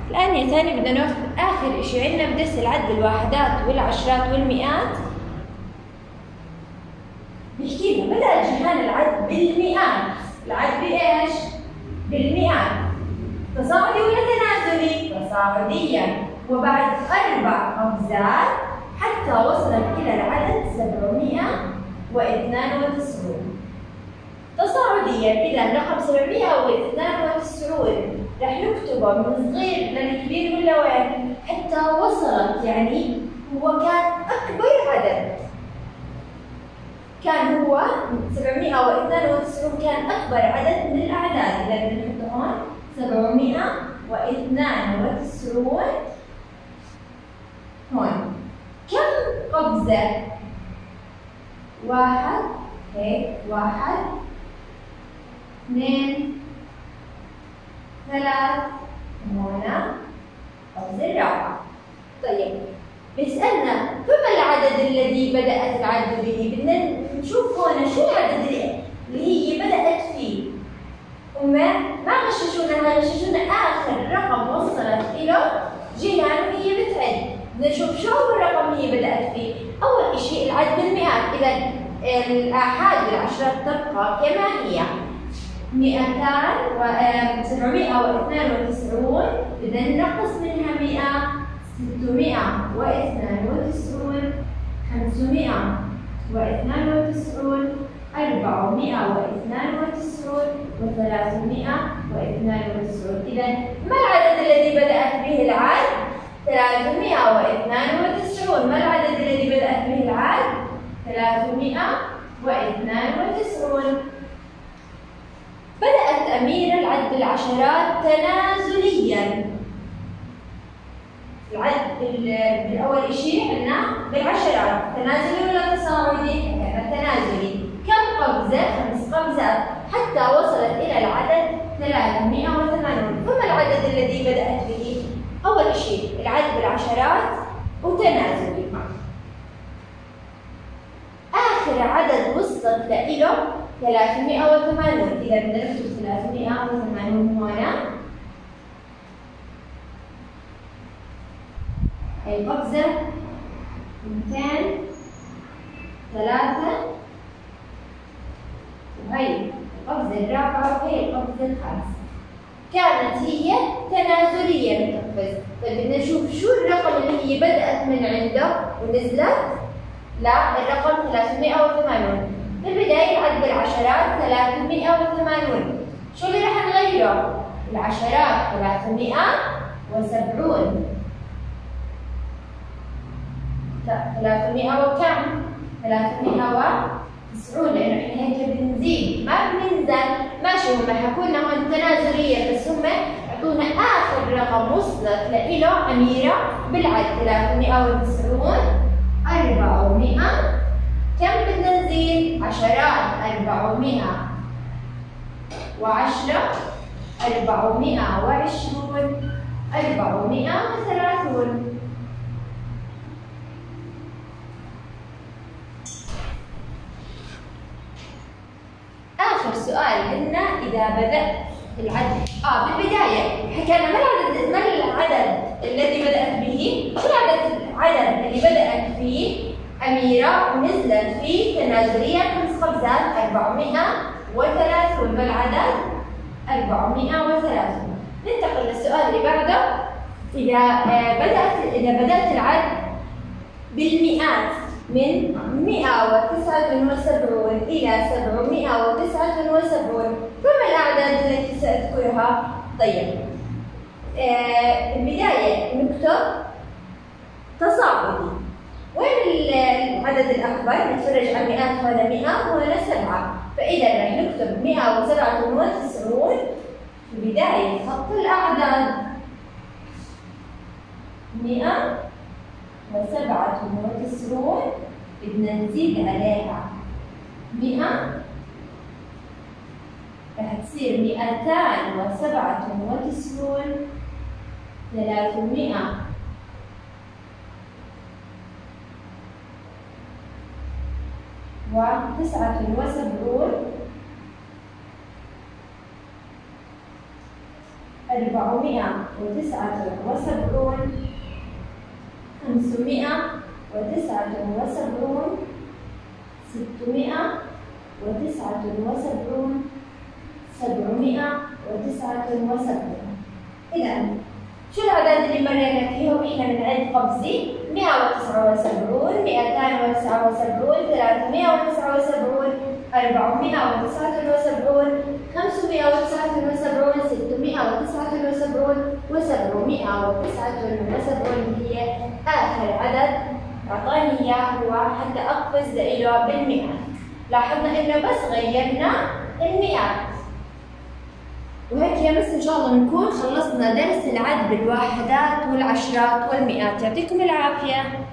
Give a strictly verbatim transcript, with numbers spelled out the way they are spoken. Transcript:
الآن يا ثاني بدنا ناخذ آخر إشي عندنا بدرس العد بالواحدات والعشرات والمئات. بيحكي لنا بدأ جيهان العد بالمئات، العد بإيش؟ بالمئات. تصاعدي ولا تنازلي؟ تصاعديا، وبعد أربع قفزات حتى وصلت إلى العدد سبعمئة واثنان وتسعون. تصاعديا، إذا رقم سبعمئة واثنان وتسعون رح نكتبه من صغير للكبير ولا وين؟ حتى وصلت، يعني هو كان أكبر عدد. كان هو سبعمئة واثنان وتسعون كان أكبر عدد من الأعداد. إذا بدنا نحطه هون سبعمئة واثنان وتسعون هون. كم قفزة؟ واحد، هيك واحد، اثنين، ثلاث، هنا قفزة الرابعة. طيب بيسألنا فما العدد الذي بدأت العد به؟ بدنا نشوف هون شو العدد اللي هي بدأت فيه. هم ما غششونا، غششونا آخر رقم وصلت إله جيهان وهي بتعد. بدنا نشوف شو أول رقم هي بدأت فيه. أول شيء العد بالمئات، إذا الآحاد بالعشرات تبقى كما هي مئتان وسبعمئة واثنان وتسعون، بدنا ننقص منها مئة، ستمئة واثنان وتسعون، خمسمئة واثنان وتسعون، أربعمئة واثنان وتسعون، وثلاثمئة واثنان وتسعون. إذا ما العدد الذي بدأت به العد؟ ثلاثمئة واثنان وتسعون. ما العدد الذي بدأت به العد؟ ثلاثمئة واثنان وتسعون. بدأت أميرة العد بالعشرات تنازلياً. العد بالأول شيء قلنا بالعشرات، تنازلي ولا تصاعدي؟ كان تنازلي. كم قفزة؟ خمس قفزات حتى وصلت إلى العدد ثلاثمئة وثمانون. فما العدد الذي بدأت به؟ أول شيء العد بالعشرات وتنازلي. آخر عدد وصلت له ثلاثمئة وثمانون. إذا بدنا نكتب ثلاثمئة وثمانون هنا. هي قفزة، اثنتين، ثلاثة، وهي القفزة الرابعة وهي القفزة الخامسة. كانت هي تنازلية بتقفز. طيب بدنا نشوف شو الرقم اللي هي بدأت من عنده ونزلت؟ لا، الرقم ثلاثمئة وثمانون. في البداية العد بالعشرات ثلاثمئة وثمانون. شو اللي راح نغيره؟ العشرات ثلاثمئة وسبعون. ثلاثمئة وكم؟ ثلاثمئة وتسعون، لأنه احنا هيك بنزيد ما بننزل. ماشي، هم حكوا لنا هون تنازلية، بس هم اعطونا آخر رقم وصلت له أميرة بالعد ثلاثمئة وتسعون، أربعمئة. كم بدنا نزيد؟ عشرات أربعمئة وعشرة، أربعمئة وعشرون، أربعمئة وثلاثون. آخر سؤال عندنا إذا بدأت العد آه بالبداية حكينا ما العدد ما العدد الذي بدأت به؟ شو العدد العدد اللي بدأت فيه أميرة ونزلت فيه تنازلية خمس قفزات؟ أربعمئة وثلاثون. بالعدد أربعمئة وثلاثون. ننتقل للسؤال اللي بعده. إذا بدأت إذا بدأت العد بالمئات من مئة وتسعة وسبعون إلى سبعمئة وتسعة وسبعون، فما الأعداد التي سأذكرها؟ طيب آه البداية نكتب تصاعدي. وين العدد الأكبر؟ نتفرج على مئات، هنا مئة وهنا سبعة. فإذا رح نكتب مئة وسبعة وتسعون في بداية خط الأعداد. مئة وسبعة وتسعون بدنا نزيد عليها مئة، رح تصير مئتان وسبعة وتسعون، ثلاثمئة وتسعة وسبعون، أربعمائة وتسعة وسبعون، خمسمائة وتسعة وسبعون، ستمائة وتسعة وسبعون، سبعمائة وتسعة وسبعون. إذا شو الأعداد اللي مرينا فيهم؟ إحنا بنعد قفزي مائة وتسعة وسبعون، مائتين وتسعة وسبعون، ثلاثمائة وتسعة وسبعون، أربعمائة وتسعة وسبعون، خمسمائة وتسعة وسبعون، ستمائة وتسعة وسبعون، وسبعمائة وتسعة وسبعون هي آخر عدد أعطاني إياه هو حتى أقفز له بالمئات. لاحظنا إنه بس غيرنا المئات. وهيك يا بس إن شاء الله نكون خلصنا درس العد بالواحدات والعشرات والمئات. يعطيكم العافية.